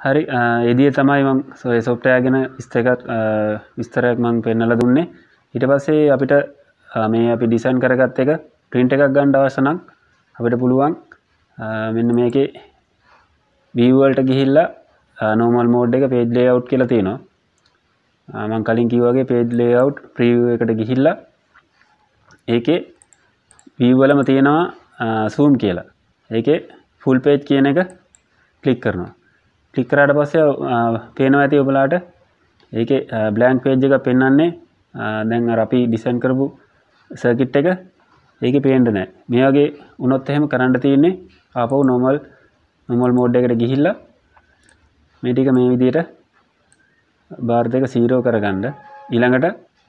හරි එදිය තමයි මම ඔය software ගැන විස්තරයක් මම පෙන්නලා දුන්නේ. ඊට පස්සේ අපිට මේ අපි ඩිසයින් කරගත්ත එක print එකක් ගන්න අවශ්‍ය නම් අපිට පුළුවන් මෙන්න මේකේ view වලට ගිහිල්ලා normal mode එක page layout කියලා තියෙනවා. මම කලින් කිව්වා වගේ page layout preview එකට ගිහිල්ලා ඒකේ view වලම තියෙනවා zoom කියලා. ඒකේ full page කියන එක click කරනවා. ක්ලික් කරාට පස්සේ පේනවා ඇති ඔයාලට ඒකේ blank page එක පෙන්වන්නේ දැන් අර අපි ඩිසයින් කරපු සර්කිට් එක ඒකේ පේන්නේ නැහැ. මේ වගේ වුණොත් එහෙම කරන්න තියෙන්නේ ආපහු normal mode එකට ගිහිල්ලා මේ ටික මේ විදිහට බාර් දෙක 0 කරගන්න. ඊළඟට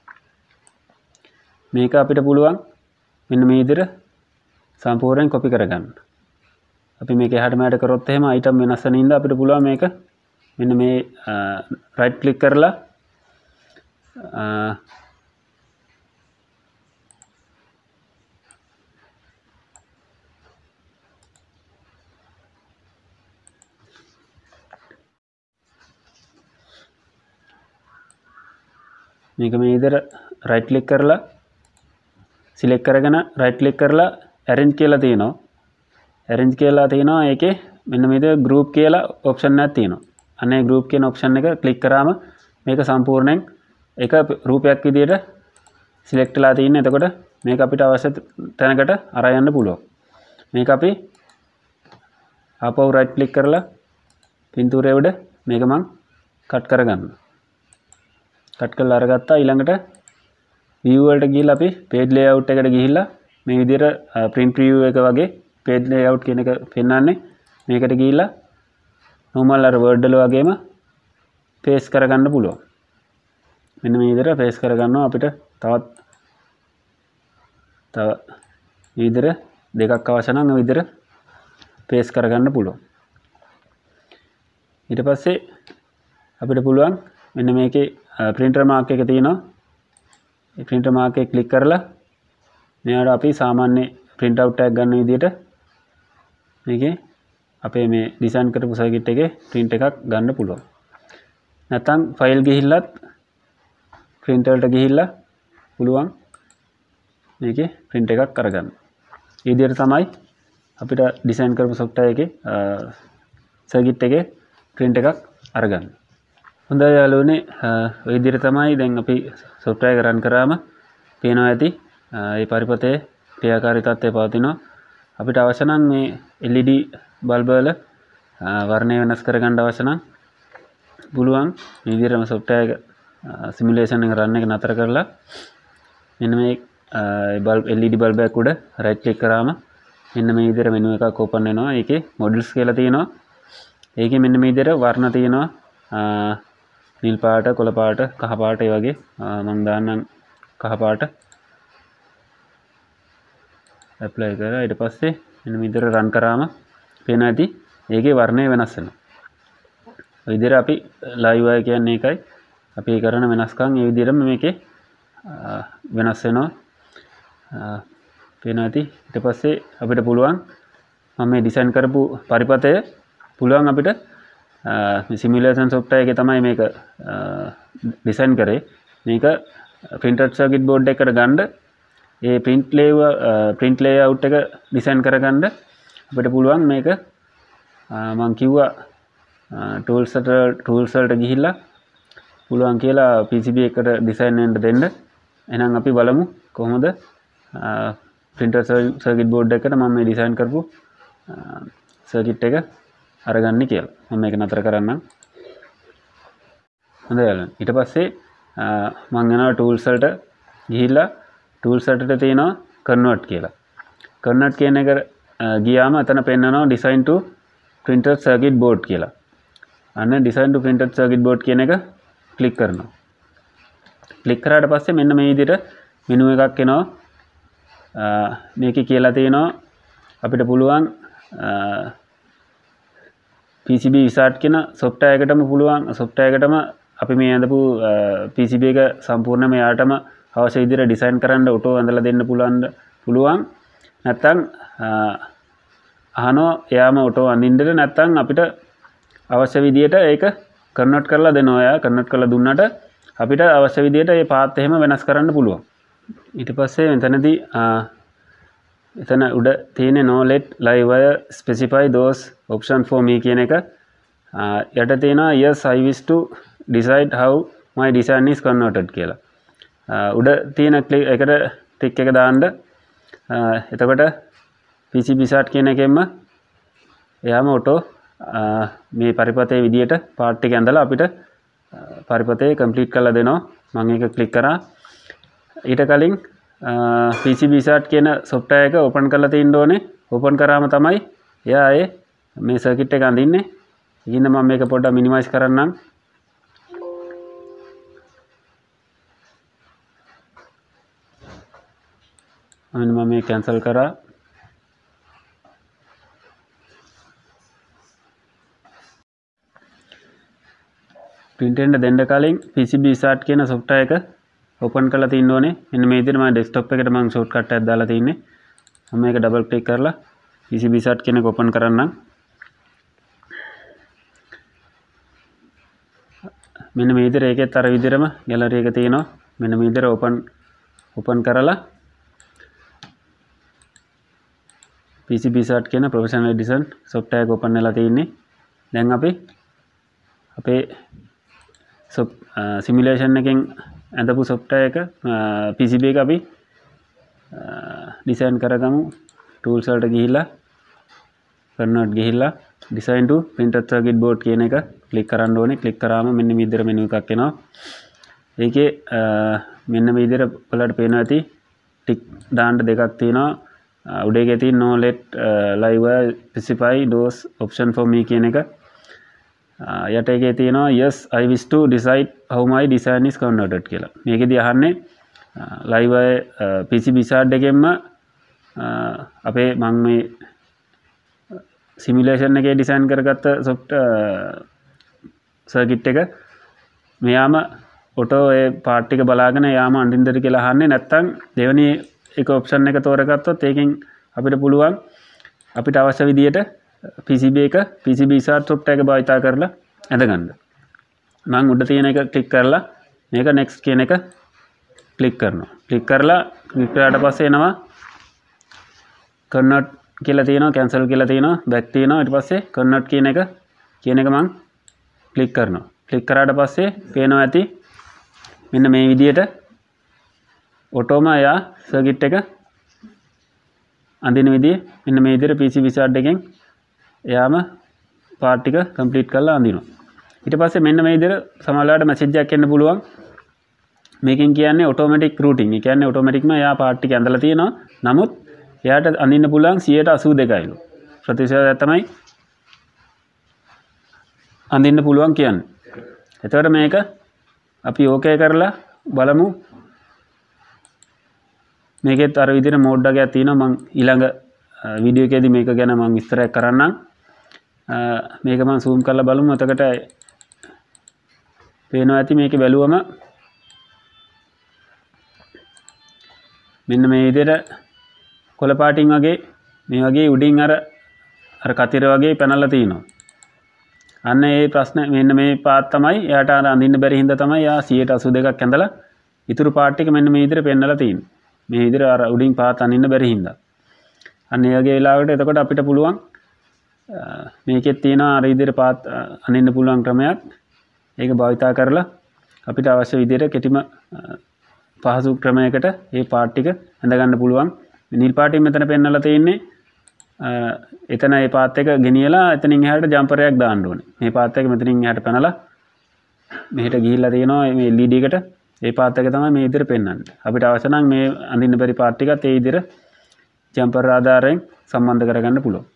මේක අපිට පුළුවන් මෙන්න මේ විදිහට සම්පූර්ණයෙන් copy කරගන්න. අපි මේක එහාට මෙහාට කරොත් එහෙම item වෙනස් වෙන ඉඳලා අපිට පුළුවන් මේක මෙන්න මේ right click කරලා මේක මේ විදිහට right click කරලා select කරගෙන right click කරලා arrange කියලා තියෙනවා. arrange කියලා තියෙනවා ඒකේ මෙන්න මේ විදිහට group කියලා option එකක් තියෙනවා. අනේ group කියන option එක click කරාම මේක සම්පූර්ණයෙන් එක රූපයක් විදිහට select වෙලා තියෙනවා. එතකොට මේක අපිට අවශ්‍ය තැනකට අරන් යන්න පුළුවන්. මේක අපි ආපහු right click කරලා පින්තූරයේ උඩ මේක මම cut කරගන්නවා. cut කරලා අරගත්තා. ඊළඟට view වලට ගිහිල්ලා අපි page layout එකට ගිහිල්ලා මේ විදිහට print preview එක වගේ page layout කියන එක පෙන්වන්නේ මේකට ගිහිල්ලා normal අර word වල වගේම paste කරගන්න පුළුවන්. මෙන්න මේ විදිහට paste කරගන්නවා. අපිට තව විදිහට දෙකක් අවශ්‍ය නම් මේ විදිහට paste කරගන්න පුළුවන්. ඊට පස්සේ අපිට පුළුවන් මෙන්න මේකේ printer mark එක තියෙනවා. ඒ printer mark එක click කරලා මෙයාට අපි සාමාන්‍ය print out එකක් ගන්න විදිහට මේකේ අපේ මේ ඩිසයින් කරපු සර්කිට් එකේ print එකක් ගන්න පුළුවන්. නැත්නම් ෆයිල් ගිහිල්ලත් print වලට ගිහිල්ලා පුළුවන් මේකේ print එකක් අරගන්න. මේ විදිහට තමයි අපිට ඩිසයින් කරපු software එකේ සර්කිට් එකේ print එකක් අරගන්න. හොඳයි යාළුවනේ ඔය විදිහට තමයි දැන් අපි software එක run කරාම පේනවා ඇති මේ පරිපතේ ක්‍රියාකාරී තත්ත්වය පවතිනවා. අපිට අවශ්‍ය නම් මේ LED බල්බ වල වර්ණය වෙනස් කරගන්න අවශ්‍ය නම් පුළුවන් මේ විදිහටම software එක simulation එක run එක නතර කරලා මෙන්න මේ LED බල්බ එකක් උඩ right click කරාම මෙන්න මේ විදිහට menu එකක් open වෙනවා. ඒකේ models කියලා තියෙනවා. ඒකේ මෙන්න මේ විදිහට වර්ණ තියෙනවා. නිල් පාට, කොළ පාට, කහ පාට ඒ වගේ මම දාන්නම් කහ පාට apply කරලා ඊට පස්සේ මෙන්න මේ විදිහට run කරාම පේනවා ඇති ඒකේ වර්ණය වෙනස් වෙනවා. ඔය විදිහට අපි live අය කියන්නේ ඒකයි. අපි කරන වෙනස්කම් මේ විදිහටම මේකේ වෙනස් වෙනවා. පේනවා ඇති. ඊට පස්සේ අපිට පුළුවන් මම මේ ඩිසයින් කරපු පරිපතය පුළුවන් අපිට මේ සිමුලේෂන් software එකේ තමයි මේක ඩිසයින් කරේ. මේක printed circuit board එකකට ගන්න ඒ print layout එක ඩිසයින් කරගන්න අපිට පුළුවන් මේක මම කිව්වා tools වලට ගිහිල්ලා පුළුවන් කියලා PCB එකට ඩිසයින් වෙන්න දෙන්න. එහෙනම් අපි බලමු කොහොමද printed circuit board එකට මම මේ ඩිසයින් කරපු circuit එක අරගන්නේ කියලා. මම මේක නතර කරන්නම්. හොඳයි යාළුවනේ. ඊට පස්සේ මම යනවා tools වලට ගිහිල්ලා tools වලට තියෙනවා convert කියලා. convert කියන එක ගියාම එතන පෙන්නනවා design to printed circuit board කියලා. අන්න design to printed circuit board කියන එක click කරනවා. click කරාට පස්සේ මෙන්න මේ විදිහට menu එකක් එනවා. මේකේ කියලා තියෙනවා අපිට පුළුවන් PCB wizard කියන software එකටම පුළුවන් software එකටම අපි මේ ඇඳපු PCB එක සම්පූර්ණයෙන්ම යාටම අවශ්‍ය විදිහට ඩිසයින් කරන්න ඔටෝ ඇඳලා දෙන්න පුළුවන්. නැත්නම් අහනවා එයාම ඔටෝ අඳින්නද නැත්නම් අපිට අවශ්‍ය විදියට ඒක කන්වර්ට් කරලා දෙනවා. එයා කන්වර්ට් කරලා දුන්නට අපිට අවශ්‍ය විදියට මේ පාත් එහෙම වෙනස් කරන්න පුළුවන්. ඊට පස්සේ මෙතනදී එතන උඩ තියෙන no let live wire specify those option for me කියන එක යට තියෙනවා yes I wish to decide how my design is converted කියලා. උඩ තියෙන එකට ටික් එක දාන්න. එතකොට PCB start කියන එකෙන්ම එයාම ඔටෝ මේ පරිපතේ විදියට පාර්ට් එක ඇඳලා අපිට පරිපතේ කම්ප්ලීට් කරලා දෙනවා. මම ඒක ක්ලික් කරා. ඊට කලින් PCB start කියන software එක open කරලා තියෙන්න ඕනේ. open කරාම තමයි එයා මේ circuit එක අඳින්නේ. ඉතින් මම මේක පොඩ්ඩක් minimize කරන්නම්. මම මේ cancel කරා. print එක දෙන්න කලින් PCB start කියන software එක open කරලා තියෙන්න ඕනේ. මෙන්න මේ විදිහට මම desktop එකට මම shortcut එකක් දාලා තින්නේ. මම මේක double click කරලා PCB start කියන එක open කරන්නම්. මෙන්න මේ විදිහට ඒකෙත් අර විදිහටම gallery එක තියෙනවා. මෙන්න මේ විදිහට open කරලා PCB start කියන professional edition software එක open වෙලා තියෙන්නේ. දැන් අපි අපේ simulation එකෙන් ඇඳපු software එක PCB එක අපි design කරගමු. tools වලට ගිහිල්ලා convert ගිහිල්ලා design to printed circuit board කියන එක click කරන්න ඕනේ. click කරාම මෙන්න මේ විදිහට menu එකක් එනවා. ඒකේ මෙන්න මේ විදිහට ඔයාලට පේනවා ඇති tick දාන්න දෙකක් තියෙනවා. උඩ එකේ තියෙන no let live wire specify those option for me කියන එක. යට එකේ තියෙනවා yes I wish to decide how my design is converted කියලා. මේකෙදී අහන්නේ live wire PCB start එකෙන්ම අපේ මම මේ simulation එකේ design කරගත්ත circuit එක මෙයාම ඔටෝ ඒ part එක බලාගෙන යාම අඳින්නද කියලා අහන්නේ. නැත්නම් දෙවෙනි එක option එක තෝරගත්තොත් ඒකෙන් අපිට පුළුවන් අපිට අවශ්‍ය විදියට PCB start software එක භාවිතා කරලා ඇඳගන්න. මම උඩ තියෙන එක ක්ලික් කරලා මේක next කියන එක ක්ලික් කරනවා. ක්ලික් කරාට පස්සේ එනවා convert කියලා තියෙනවා, cancel කියලා තියෙනවා, back තියෙනවා. ඊට පස්සේ convert කියන එක මම ක්ලික් කරනවා. ක්ලික් කරාට පස්සේ පේනවා ඇති මෙන්න මේ විදියට ඔටෝම එයා circuit එක අඳින විදිය මෙන්න මේ විදියට PCB start එකෙන් එයාම part ටික complete කරලා අඳිනවා. ඊට පස්සේ මෙන්න මේ විදියට සමහරවිට message එකක් එන්න පුළුවන්. මේකෙන් කියන්නේ automatic routing. ඒ කියන්නේ automaticම එයා part ටික ඇඳලා තියෙනවා. නමුත් එයාට අඳින්න පුළුවන් 82%ලු. ප්‍රතිශතයක් තමයි අඳින්න පුළුවන් කියන්නේ. එතකොට මේක අපි okay කරලා බලමු. මේකෙත් අර විදිහට මෝඩ් එකක් තියෙනවා. මම ඊළඟ වීඩියෝ එකේදී මේක ගැන මම විස්තරයක් කරන්නම්. මේක මම zoom කරලා බලමු. එතකොට පේනවා ඇති මේකේ බැලුවම මෙන්න මේ විදිහට කොළ පාටින් වගේ මේ වගේ උඩින් අර කතිර වගේ පැනලා තිනවා. අන්න ඒ ප්‍රශ්න මෙන්න මේ පාත් තමයි එයාට අර අඳින්න බැරි හින්දා තමයි යා 82%ක් ඇඳලා ඉතුරු පාට් එක මෙන්න මේ විදිහට පෙන්නලා තින්නේ. මේ විදිහට අර උඩින් පාත් අඳින්න බැරි හින්දා. අන්න ඒ වගේ වෙලාවකට එතකොට අපිට පුළුවන් මේකෙත් තියෙනවා අර විදිහට පාත් අඳින්න පුළුවන් ක්‍රමයක්. ඒක භාවිතා කරලා අපිට අවශ්‍ය විදිහට කෙටිම පහසු ක්‍රමයකට මේ පාට් ටික ඇඳ ගන්න පුළුවන්. නිල් පාටින් මෙතන පෙන්නලා තියෙන්නේ එතන මේ පාත් එක ගෙනියලා එතනින් එහාට ජම්පර් එකක් දාන්න ඕනේ. මේ පාත් එක මෙතනින් එහාට පැනලා මෙහෙට ගිහිල්ලා තියෙනවා මේ LED එකට. ඒ පාත් එක තමයි මේ විදිහට පෙන්වන්නේ. අපිට අවශ්‍ය නම් මේ අඳින්න බැරි පාත් ටිකත් ඒ විදිහට ජම්පර් ආධාරයෙන් සම්බන්ධ කරගන්න පුළුවන්.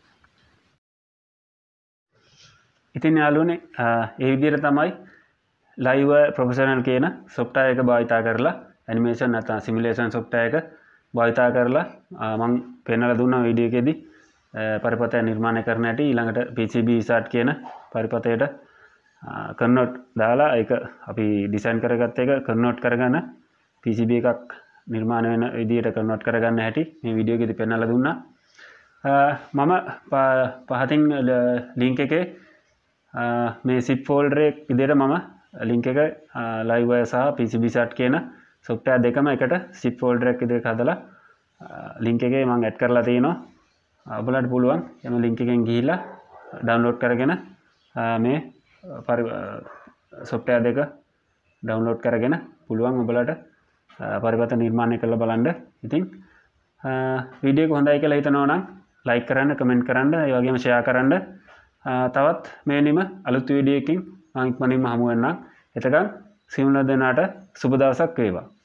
ඉතින් යාළුවනේ ඒ විදිහට තමයි live professional කියන software එක භාවිතා කරලා animation නැත්නම් simulation software එක භාවිතා කරලා මම පෙන්වලා දුන්නා වීඩියෝ එකේදී පරිපතය නිර්මාණය කරන හැටි. ඊළඟට PCB start කියන පරිපතයට convert දාලා ඒක අපි design කරගත්ත එක convert කරගෙන PCB එකක් නිර්මාණය වෙන විදියට convert කරගන්න හැටි මේ වීඩියෝ එකේදී පෙන්වලා දුන්නා. මම පහතින් link එකේ මේ zip folder එක විදිහට මම link එක livewire සහ PCBsat කියන software දෙකම එකට zip folder එකක් විදිහට හදලා link එකේ මම add කරලා තියෙනවා. ඔයාලට පුළුවන් එම link එකෙන් ගිහිල්ලා download කරගෙන මේ software දෙක download කරගෙන පුළුවන් ඔයාලට පරිවර්තන නිර්මාණය කරලා බලන්න. ඉතින් වීඩියෝ එක හොඳයි කියලා හිතනවා නම් like කරන්න, comment කරන්න, ඒ වගේම share කරන්න. තවත් මෙවැනිම අලුත් වීඩියෝ එකකින් මම ඉක්මනින්ම හමු වෙන්නම්. එතකන් සියලු දෙනාට සුබ දවසක් වේවා.